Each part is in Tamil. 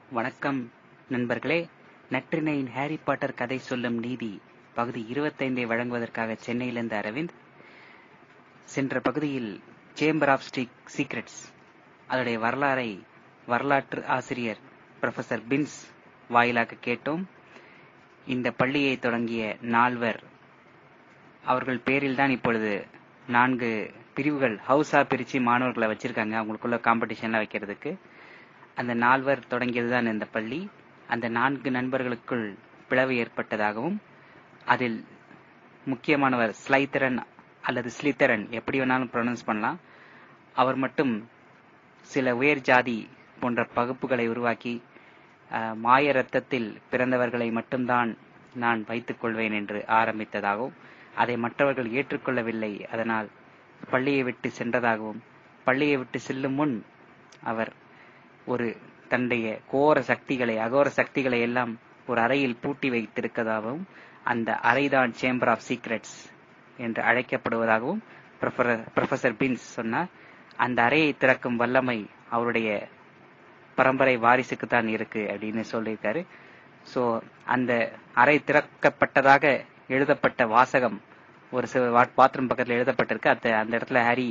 வணக்கம் நண்பர்களே. நற்றினையின் ஹாரி பாட்டர் கதை சொல்லும் நீதி பகுதி 25 வழங்குவதற்காக சென்னையிலிருந்து அரவிந்த். சென்ற பகுதியில் சேம்பர் ஆஃப் சீக்ரெட்ஸ் அதனுடைய வரலாற்று ஆசிரியர் ப்ரொஃபசர் பின்ஸ் வாயிலாக கேட்டோம். இந்த பள்ளியை தொடங்கிய நால்வர், அவர்கள் பேரில் தான் இப்பொழுது 4 பிரிவுகள் ஹவுஸா பிரிச்சு மாணவர்களை வச்சிருக்காங்க, அவங்களுக்குள்ள காம்படிஷன்லாம் வைக்கிறதுக்கு. அந்த 4 தொடங்கியதுதான் இந்த பள்ளி. அந்த 4 நண்பர்களுக்குள் பிளவு ஏற்பட்டதாகவும், அதில் முக்கியமானவர் ஸ்லைத்தரன் அல்லது ஸ்லித்தரன், எப்படி வேணாலும் ப்ரொனவுன்ஸ் பண்ணலாம், அவர் மட்டும் சில உயர் ஜாதி போன்ற பகுப்புகளை உருவாக்கி மாய ரத்தத்தில் பிறந்தவர்களை மட்டும்தான் நான் வைத்துக் கொள்வேன் என்று ஆரம்பித்ததாகவும், அதை மற்றவர்கள் ஏற்றுக்கொள்ளவில்லை, அதனால் பள்ளியை விட்டு சென்றதாகவும், பள்ளியை விட்டு செல்லும் முன் அவர் ஒரு தன்னுடைய அகோர சக்திகளை எல்லாம் ஒரு அறையில் பூட்டி வைத்திருக்கதாகவும், அந்த அறைதான் சேம்பர் ஆஃப் சீக்ரெட்ஸ் என்று அழைக்கப்படுவதாகவும் ப்ரொஃபசர் பின்ஸ் சொன்னார். அந்த அறையை திறக்கும் வல்லமை அவருடைய பரம்பரை வாரிசுக்குத்தான் இருக்கு அப்படின்னு சொல்லியிருக்காரு. ஸோ அந்த அறை திறக்கப்பட்டதாக எழுதப்பட்ட வாசகம் ஒரு பாத்ரூம் பக்கத்தில் எழுதப்பட்டிருக்கு. அந்த இடத்துல ஹாரி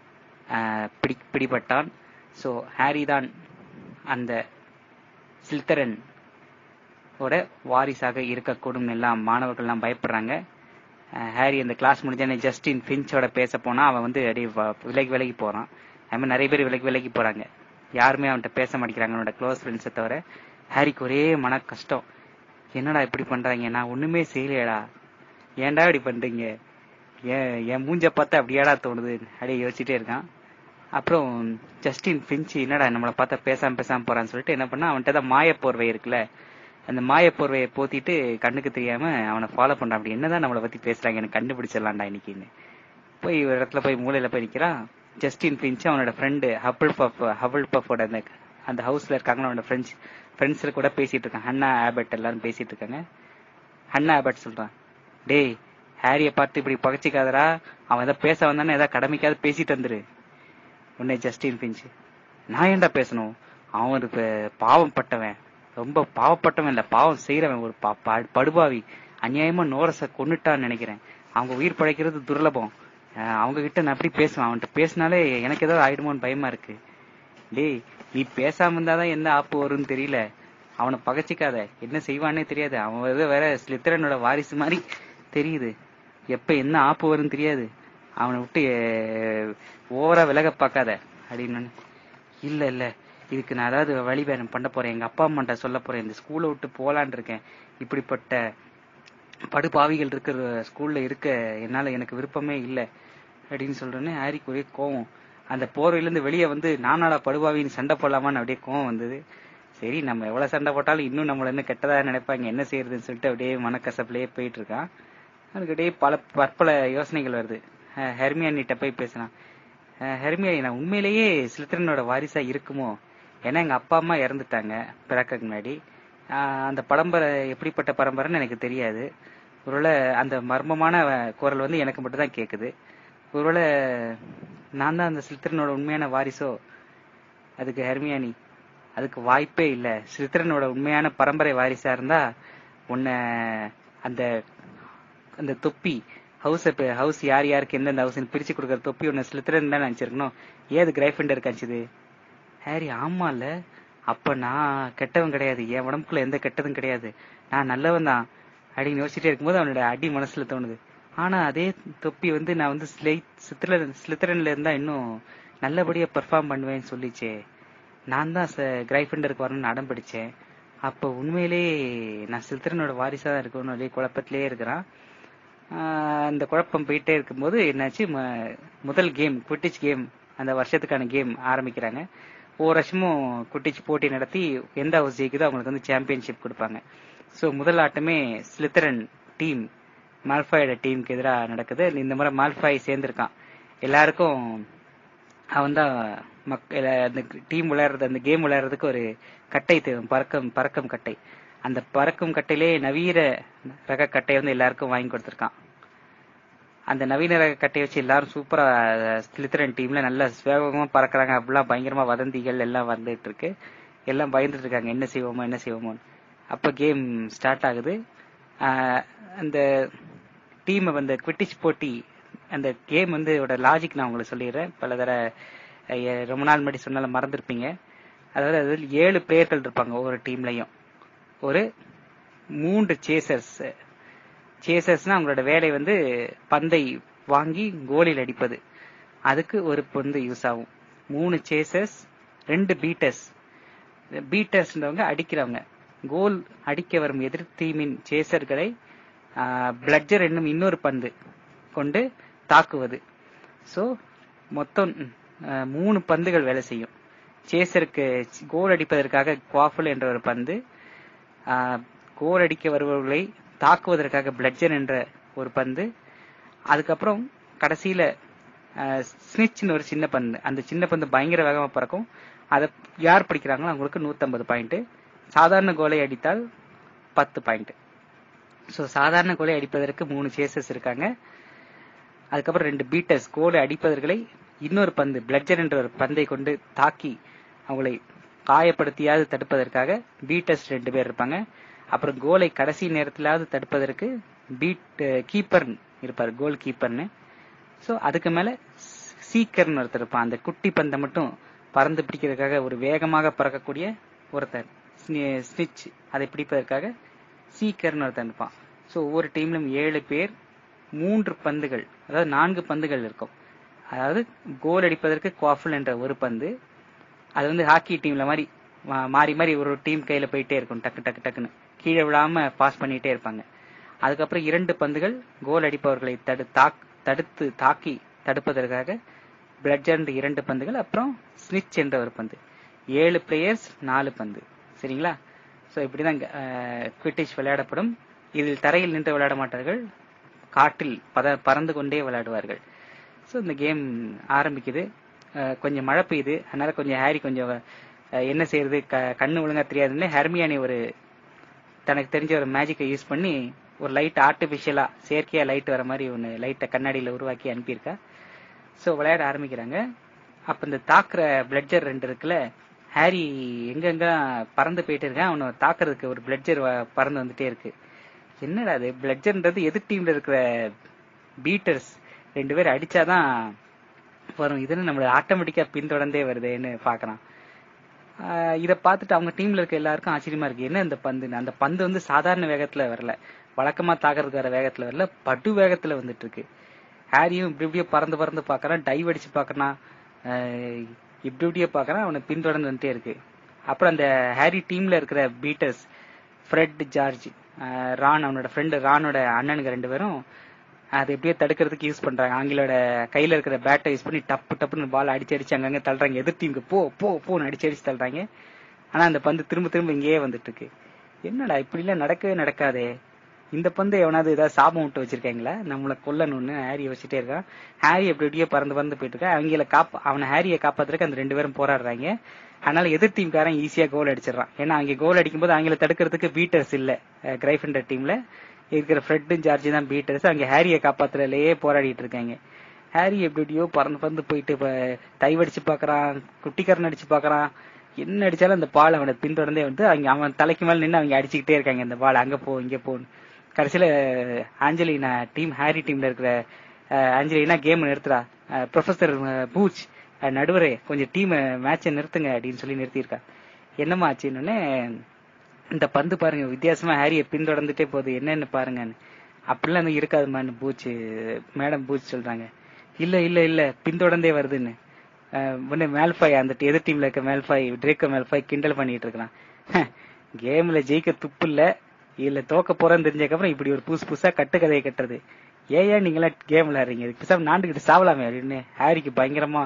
பிடிபட்டான். ஸோ ஹாரி தான் அந்த ஸ்லித்தரன் ஓட வாரிசாக இருக்கக்கூடும் எல்லாம் மாணவர்கள்லாம் பயப்படுறாங்க. ஹாரி அந்த கிளாஸ் முடிஞ்ச ஜஸ்டின் ஃபின்ச்சோட பேச போனா அவன் வந்து அப்படியே விலகி போறான். அது மாதிரி நிறைய பேர் விலகி போறாங்க, யாருமே அவன்கிட்ட பேச மாட்டேங்கிறாங்க, அவனோட க்ளோஸ் ஃப்ரெண்ட்ஸை தவிர. ஹாரிக்கு ஒரே மன கஷ்டம், என்னடா இப்படி பண்றாங்க, நான் ஒண்ணுமே செய்யலையடா, ஏன்டா இப்படி பண்றீங்க, என் மூஞ்ச பார்த்தா அப்படியாடா தோணுது அப்படியே யோசிச்சுட்டே இருக்கான். அப்புறம் ஜஸ்டின் ஃபின்ச் என்னடா நம்மளை பார்த்தா பேசாம போறான்னு சொல்லிட்டு என்ன பண்ணா, அவன்கிட்ட தான் மாயப்போர்வை இருக்குல்ல, அந்த மாயப்போர்வையை போத்திட்டு கண்ணுக்கு தெரியாம அவனை ஃபாலோ பண்றான். அப்படி என்னதான் நம்மளை பத்தி பேசுறாங்க, எனக்கு கண்டுபிடிச்சிடலாம்டா இன்னைக்குன்னு போய் ஒரு இடத்துல போய் மூலையில போய் நிக்கிறான். ஜஸ்டின் ஃபின்ச் அவனோட ஃப்ரெண்டு ஹபிள் பஃபோட அந்த ஹவுஸ்ல இருக்காங்க, அவனோட ஃப்ரெண்ட்ஸ்ல கூட பேசிட்டு இருக்கான். ஹன்னா ஆபர்ட் எல்லாரும் பேசிட்டு இருக்காங்க. ஹன்னா ஆபர்ட் சொல்றான், டேய் ஹாரியை பார்த்து இப்படி பகச்சிக்காதரா, அவன் ஏதாவது பேச வந்தானே ஏதாவது கடமைக்காவது பேசிட்டு வந்துரு. உன்னை ஜஸ்டின் ஃபின்ச், நான் ஏன்டா பேசணும், அவன் ஒரு பாவப்பட்டவன், ரொம்ப பாவப்பட்டவன் இல்ல, பாவம் செய்யறவன், ஒரு படுபாவி, அநியாயமா நோரஸ கொன்னுட்டான்னு நினைக்கிறேன், அவங்க உயிர் பழைக்கிறது துர்லபம், அவங்க கிட்ட நான் எப்படி பேசுவேன், அவன்கிட்ட பேசினாலே எனக்கு ஏதாவது ஆயிடுமோன்னு பயமா இருக்கு. டேய் நீ பேசாம இருந்தாதான் என்ன ஆப்பு வரும்னு தெரியல, அவனை பகச்சிக்காத, என்ன செய்வானே தெரியாது, அவன் வேற ஸ்லித்தரனோட வாரிசு மாதிரி தெரியுது, எப்ப என்ன ஆப்பு வரும்னு தெரியாது, அவனை விட்டு ஓவரா விலக பார்க்காத அப்படின்னு. இல்ல இதுக்கு நான் ஏதாவது வழி வேணும் பண்ண போறேன், எங்க அப்பா அம்மாட்ட சொல்ல போறேன், இந்த ஸ்கூலை விட்டு போலான் இருக்கேன், இப்படிப்பட்ட படுபாவிகள் இருக்கிற ஸ்கூல்ல இருக்க என்னால எனக்கு விருப்பமே இல்லை அப்படின்னு சொல்றேன்னு ஹாரிக்கு ஒரே கோவம். அந்த போர்வையிலிருந்து வெளியே வந்து நானாடா படுபாவின்னு சண்டை போடலாமான்னு அப்படியே கோவம் வந்தது. சரி நம்ம எவ்வளவு சண்டை போட்டாலும் இன்னும் நம்மள என்ன கெட்டதா நினைப்பாங்க, என்ன செய்யறதுன்னு சொல்லிட்டு அப்படியே மனக்கசப்புலயே போயிட்டு இருக்கான். அதுக்கு அப்படியே பற்பல யோசனைகள் வருது. ஹெர்மியானிட்ட போய் பேசினான். ஹெர்மியானி, நான் உண்மையிலேயே ஸ்லித்தரனோட வாரிசா இருக்குமோ, ஏன்னா எங்க அப்பா அம்மா இறந்துட்டாங்க பிறக்க முன்னாடி, அந்த பரம்பரை எப்படிப்பட்ட பரம்பரைன்னு எனக்கு தெரியாது, ஒருவேளை அந்த மர்மமான குரல் வந்து எனக்கு மட்டும் தான் கேக்குது, ஒருவேளை நான் தான் அந்த ஸ்லித்தரனோட உண்மையான வாரிசோ. அதுக்கு ஹெர்மியானி, அதுக்கு வாய்ப்பே இல்ல, ஸ்லித்தரனோட உண்மையான பரம்பரை வாரிசா இருந்தா உன்னை அந்த அந்த தொப்பி ஹவுஸ் யார் யாருக்கு எந்தெந்த ஹவுஸ் பிரிச்சு கொடுக்கற தொப்பி ஒன்னு ஸ்லித்தரன் தான் நினைச்சிருக்கணும், ஏது கிரைஃபண்டர் காய்ச்சது. ஹாரி, ஆமா இல்ல, அப்ப நான் கெட்டவன் கிடையாது, என் உடம்புக்குள்ள எந்த கெட்டதும் கிடையாது, நான் நல்லவன் தான் அப்படின்னு யோசிச்சுட்டே இருக்கும்போது அவனோட அடி மனசுல தோணுது. ஆனா அதே தொப்பி வந்து நான் வந்து ஸ்லித்தரன்ல இருந்தா இன்னும் நல்லபடியா பெர்ஃபார்ம் பண்ணுவேன்னு சொல்லிச்சே, நான் தான் கிரைஃபண்டருக்கு வரணும்னு அடம் பிடிச்சேன், அப்ப உண்மையிலேயே நான் ஸ்லித்தரனோட வாரிசா தான் இருக்கணும் அப்படியே குழப்பத்திலேயே இருக்கிறான். அந்த குழப்பம் போயிட்டே இருக்கும்போது என்னாச்சு, முதல் கேம் குவிட்டிச் கேம், அந்த வருஷத்துக்கான கேம் ஆரம்பிக்கிறாங்க. ஒவ்வொரு வருஷமும் குவிட்டிச் போட்டி நடத்தி எந்த ஹவுஸ் ஜெயிக்குதோ அவங்களுக்கு வந்து சாம்பியன்ஷிப் கொடுப்பாங்க. ஸோ முதல் ஆட்டமே ஸ்லித்தரன் டீம் மால்ஃபாயோட டீமுக்கு எதிராக நடக்குது. இந்த முறை மால்ஃபாய் சேர்ந்திருக்கான். எல்லாருக்கும் அவன் தான் அந்த டீம் விளையாடுறது, அந்த கேம் விளையாடுறதுக்கு ஒரு கட்டை தேவை, பறக்கும் கட்டை. அந்த பறக்கும் கட்டையிலே நவீன ரக கட்டை வந்து எல்லாருக்கும் வாங்கி கொடுத்திருக்கான். அந்த நவீன ரக கட்டையை வச்சு எல்லாரும் சூப்பரா ஸ்லித்தரன் டீம்ல நல்ல வேகமா பறக்குறாங்க, அப்படிலாம் பயங்கரமா வதந்திகள் எல்லாம் வந்துட்டு இருக்கு. எல்லாம் பயந்துட்டு இருக்காங்க, என்ன செய்வோமோ. அப்ப கேம் ஸ்டார்ட் ஆகுது. அந்த டீம் வந்து குவிட்டிஷ் போட்டி, அந்த கேம் வந்து லாஜிக் நான் உங்களுக்கு சொல்லிடுறேன். பல ரொம்ப நாள் முன்னாடி சொன்னாலும் மறந்துருப்பீங்க. அதாவது அதில் 7 பிளேயர்கள் இருப்பாங்க ஒவ்வொரு டீம்லயும். ஒரு 3 சேசர்ஸ்னா அவங்களோட வேலை வந்து பந்தை வாங்கி கோலில் அடிப்பது. அதுக்கு ஒரு பந்து யூஸ் ஆகும். 3 சேசர்ஸ், 2 பீட்டர்ஸ்ன்றவங்க அடிக்கிறவங்க. கோல் அடிக்க வரும் எதிர் டீமின் சேசர்களை பிளட்ஜர் என்னும் இன்னொரு பந்து கொண்டு தாக்குவது. சோ மொத்தம் 3 பந்துகள் வேலை செய்யும். சேசருக்கு கோல் அடிப்பதற்காக குவாஃபல் என்ற ஒரு பந்து, கோல் அடிக்க வருபவர்களை தாக்குவதற்காக பிளட்ஜர் என்ற ஒரு பந்து, அதுக்கப்புறம் கடைசியில ஸ்னிட்ச்னு ஒரு சின்ன பந்து. அந்த சின்ன பந்து பயங்கர வேகமா பறக்கும். அதை யார் பிடிக்கிறாங்களோ அவங்களுக்கு 150 பாயிண்ட். சாதாரண கோலை அடித்தால் 10 பாயிண்ட். ஸோ சாதாரண கோலை அடிப்பதற்கு 3 சேசர்ஸ் இருக்காங்க. அதுக்கப்புறம் 2 பீட்டர்ஸ் கோலை அடிப்பவர்களை இன்னொரு பந்து பிளட்ஜர் என்ற ஒரு பந்தை கொண்டு தாக்கி அவங்களை காயப்படுத்தியாவது தடுப்பதற்காக பீட்டர்ஸ் 2 பேர் இருப்பாங்க. அப்புறம் கோலை கடைசி நேரத்திலாவது தடுப்பதற்கு கீப்பர் இருப்பார், கோல் கீப்பர்னு. ஸோ அதுக்கு மேல சீக்கர்னு ஒருத்தர் இருப்பான். அந்த குட்டி பந்தை மட்டும் பறந்து பிடிக்கிறதுக்காக ஒரு வேகமாக பறக்கக்கூடிய ஒருத்தர், ஸ்னிட்ச், அதை பிடிப்பதற்காக சீக்கர்னு ஒருத்தர் இருப்பான். ஸோ ஒவ்வொரு டீம்லும் 7 பேர், 3 பந்துகள், அதாவது 4 பந்துகள் இருக்கும். அதாவது கோல் அடிப்பதற்கு குவாஃபல் என்ற ஒரு பந்து, அது வந்து ஹாக்கி டீம்ல மாதிரி மாறி மாறி ஒரு டீம் கையில போயிட்டே இருக்கும், டக்குன்னு கீழே விழாம பாஸ் பண்ணிட்டே இருப்பாங்க. அதுக்கப்புறம் 2 பந்துகள் கோல் அடிப்பவர்களை தடுத்து தாக்கி தடுப்பதற்காக பிளட்ஜர் 2 பந்துகள், அப்புறம் ஸ்னிட்ச் என்ற ஒரு பந்து. 7 பிளேயர்ஸ் 4 பந்து. சரிங்களா? ஸோ இப்படிதான் குவிட்டிஷ் விளையாடப்படும். இதில் தரையில் நின்று விளையாட மாட்டார்கள், காட்டில் பறந்து கொண்டே விளையாடுவார்கள். ஸோ இந்த கேம் ஆரம்பிக்குது. கொஞ்சம் மழை பெய்யுது, அதனால கொஞ்சம் ஹாரி கொஞ்சம் என்ன செய்யறது, கண்ணு ஒழுங்கா தெரியாதுன்னு ஹெர்மியானி ஒரு தனக்கு தெரிஞ்ச ஒரு மேஜிக்கை யூஸ் பண்ணி ஒரு லைட் ஆர்டிபிஷியலா செயற்கையா லைட் வர மாதிரி ஒன்று லைட்டை கண்ணாடியில உருவாக்கி அனுப்பியிருக்கா. ஸோ விளையாட ஆரம்பிக்கிறாங்க. அப்ப இந்த தாக்குற பிளட்ஜர் 2 இருக்குல்ல, ஹாரி எங்கெங்க பறந்து போயிட்டு இருக்கான், அவனை தாக்குறதுக்கு ஒரு பிளட்ஜர் பறந்து வந்துட்டே இருக்கு. என்னடா அது, பிளட்ஜர்ன்றது எதிர் டீம்ல இருக்கிற பீட்டர்ஸ் 2 பேர் அடிச்சாதான் வரும், இதுன்னு நம்மள ஆட்டோமேட்டிக்கா பின்தொடர்ந்தே வருதுன்னு பாக்குறான். இதை பார்த்துட்டு அவங்க டீம்ல இருக்க எல்லாருக்கும் ஆச்சரியமா இருக்கு, என்ன இந்த பந்து, அந்த பந்து வந்து சாதாரண வேகத்துல வரல, வழக்கமா தாக்குறதுக்கு வர வேகத்துல வரல, படு வேகத்துல வந்துட்டு இருக்கு. ஹாரியும் இப்படியே பறந்து பாக்குறான், டைவ் அடிச்சு பாக்குறான், இப்படியே பாக்குறான், அவனை பின்தொடர்ந்து வந்துட்டே இருக்கு. அப்புறம் அந்த ஹாரி டீம்ல இருக்கிற பீட்டர்ஸ் ஃப்ரெட், ஜார்ஜ், ரான், அவனோட ஃப்ரெண்டு ரானோட அண்ணனுங்க 2 பேரும் அதை எப்படியே தடுக்கிறதுக்கு யூஸ் பண்றாங்க. அவங்களோட கையில இருக்கிற பேட்டை யூஸ் பண்ணி டப்புன்னு பால் அடிச்சு அங்கங்க தள்ளுறாங்க. எதிர் டீமுக்கு போன்னு அடிச்சு தள்ளுறாங்க. ஆனா அந்த பந்து திரும்ப இங்கேயே வந்துட்டு இருக்கு. என்னடா இப்படி எல்லாம் நடக்கவே நடக்காதே, இந்த பந்து எவனாவது ஏதாவது சாபம் விட்டு வச்சிருக்காங்களா, நம்மளை கொல்லணும்னு ஹாரி யோசிச்சுட்டே இருக்கான். ஹாரி எப்படியே பறந்து போயிட்டு இருக்கா. அவனை ஹாரியை காப்பாத்துறதுக்கு அந்த 2 பேரும் போராடுறாங்க. அதனால எதிர் டீம்காரன் ஈஸியா கோல் அடிச்சிடறான். ஏன்னா அவங்க கோல் அடிக்கும் போது அவங்கள தடுக்கிறதுக்கு பீட்டர்ஸ் இல்ல. கிரைஃபண்டர் டீம்ல இருக்கிற ஃப்ரெட்டும் ஜார்ஜ் தான் பீட்டர்ஸ். அவங்க ஹாரியை காப்பாத்துறதுலயே போராடிட்டு இருக்காங்க. ஹாரி எப்படியோ பறந்து போயிட்டு டைவ் அடிச்சு பாக்குறான், குட்டிக்காரன் அடிச்சு பாக்குறான், என்ன அடிச்சாலும் அந்த பால் அவனை பின்தொடர்ந்தே வந்து அவன் தலைக்கு மேல நின்று அவங்க அடிச்சுக்கிட்டே இருக்காங்க அந்த பால், அங்க போ இங்க போன்னு. கடைசியில ஆஞ்சலினா டீம், ஹாரி டீம்ல இருக்கிற ஆஞ்சலினா கேம் நிறுத்துறா. ப்ரொஃபசர் பூச், நடுவரே கொஞ்சம் டீம் மேட்சை நிறுத்துங்க அப்படின்னு சொல்லி நிறுத்திருக்கா. என்னமா ஆச்சுன்னு, இந்த பந்து பாருங்க வித்தியாசமா ஹாரியை பின்தொடர்ந்துட்டே போகுது, என்னன்னு பாருங்க. அப்படிலாம் இருக்காதுமான்னு மேடம் பூச் சொல்றாங்க. இல்ல பின்தொடர்ந்தே வருதுன்னு. உடனே மேல்ஃபாய், அந்த எதிர் டீம்ல இருக்க மேல்ஃபாய், ட்ரேக்கோ மேல்ஃபாய் கிண்டல் பண்ணிட்டு இருக்கான். கேம்ல ஜெயிக்க துப்பு இல்ல தோக்க போறேன்னு தெரிஞ்சதுக்கப்புறம் இப்படி ஒரு புதுசா கட்டுக்கதையை கட்டுறது, ஏன் நீங்களா கேம் விளையாடுறீங்க, இதுக்கு நாண்டுகிட்டு சாவலாமே அப்படின்னு ஹாரிக்கு பயங்கரமா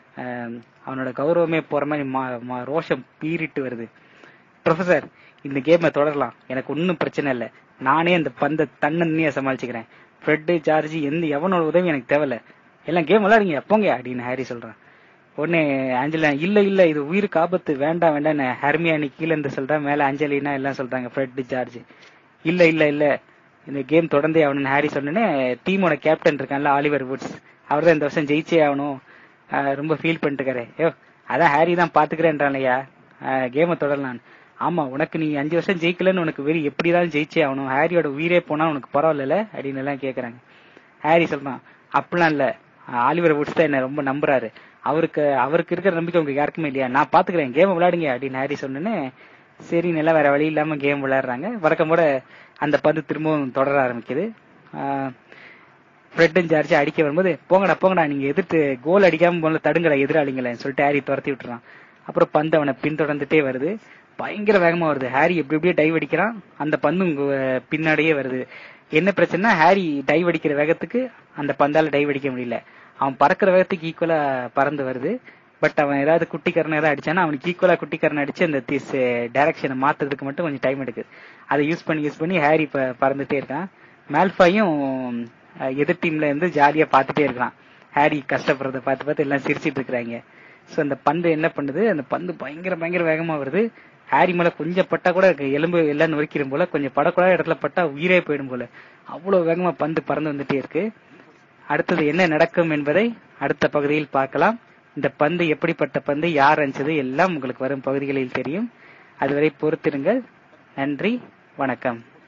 அவனோட கௌரவமே போற மாதிரி ரோஷம் பீறிட்டு வருது. ப்ரொஃபசர், இந்த கேமை தொடரலாம், எனக்கு ஒன்னும் பிரச்சனை இல்லை, நானே அந்த பந்தை தன்னே சமாளிச்சுக்கிறேன், ஃப்ரெட், ஜார்ஜ் எவனோட உதவி எனக்கு தேவையில்ல, எல்லாம் கேம் விளையாடுங்க போங்க அப்படின்னு ஹாரி சொல்றான். உடனே ஆஞ்சலினா இல்ல இது உயிருக்கு ஆபத்து, வேண்டாம் ஹெர்மியானி கீழே இருந்து சொல்றேன், மேல ஆஞ்சலினா எல்லாம் சொல்றாங்க, ஃப்ரெட், ஜார்ஜ். இல்ல இந்த கேம் தொடர்ந்தே ஆகணும்னு ஹாரி சொன்னே. டீமோட கேப்டன் இருக்கான்ல ஆலிவர் வுட்ஸ், அவர் தான் இந்த வருஷம் ஜெயிச்சே ஆகணும், ரொம்ப ஃபீல் பண்ணிட்டு இருக்காரு. அதான் ஹாரி தான் பாத்துக்கிறேன்றான்லையா, கேமை தொடரலாம். ஆமா, உனக்கு நீ 5 வருஷம் ஜெயிக்கலன்னு உனக்கு வெறி எப்படிதான் ஜெயிச்சே ஆகணும், ஹாரியோட உயிரே போனா உனக்கு பரவாயில்ல அப்படின்னு எல்லாம் கேக்குறாங்க. ஹாரி சொல்றான், அப்படிலாம் இல்ல, ஆலிவர் வுட்ஸ் தான் என்ன ரொம்ப நம்புறாரு, அவருக்கு இருக்கிற நம்பிக்கை உங்களுக்கு யாருக்குமே இல்லையா, நான் பாத்துக்கிறேன், கேம் விளையாடுங்க அப்படின்னு ஹாரி சொன்னேன்னு சரி நல்லா வேற வழி இல்லாம கேம் விளையாடுறாங்க. வழக்கம் போல அந்த பந்து திரும்பவும் தொடர ஆரம்பிக்குது. ஃப்ரெட்டும் ஜார்ஜ் அடிக்க வரும்போது போங்கடா நீங்க எதிர்த்து கோல் அடிக்காம போல தடுங்கடா எதிராளிங்கள சொல்லிட்டு ஹாரி துரத்தி விட்டுறான். அப்புறம் பந்து அவனை பின்தொடர்ந்துட்டே வருது, பயங்கர வேகமா வருது. ஹாரி எப்படியே டைவ் அடிக்கிறான், அந்த பந்து பின்னாடியே வருது. என்ன பிரச்சனைனா ஹாரி டைவ் அடிக்கிற வேகத்துக்கு அந்த பந்தால டைவ் அடிக்க முடியல, அவன் பறக்கிற வேகத்துக்கு ஈக்குவலா பறந்து வருது. பட் அவன் ஏதாவது குட்டிக்கரணை ஏதாவது அடிச்சானா அவனுக்கு ஈக்குவலா குட்டிக்கரணை அடிச்சு அந்த டைரக்ஷனை மாத்துறதுக்கு மட்டும் கொஞ்சம் டைம் எடுக்குது. அதை யூஸ் பண்ணி ஹாரி பறந்துட்டே இருக்கான். மேல்ஃபாயும் எதிர் டீம்ல இருந்து ஜாலியா பாத்துட்டே இருக்கான். ஹாரி கஷ்டப்படுறத பார்த்து எல்லாம் சிரிச்சிட்டு இருக்காங்க. சோ அந்த பந்து என்ன பண்ணுது, அந்த பந்து பயங்கர வேகமா வருது. ஹாரி மேல கொஞ்சம் பட்டா கூட எலும்பு எல்லாம் நொறுக்கிடும் போல, கொஞ்சம் படக்கூடாத இடத்துல பட்டா உயிரே போயிடும் போல, அவ்வளவு வேகமா பந்து பறந்து வந்துட்டே இருக்கு. அடுத்தது என்ன நடக்கும் என்பதை அடுத்த பகுதியில் பார்க்கலாம். இந்த பந்து எப்படிப்பட்ட பந்து, யார் அடிச்சது எல்லாம் உங்களுக்கு வரும் பகுதிகளில் தெரியும். அதுவரை பொறுத்திருங்கள். நன்றி, வணக்கம்.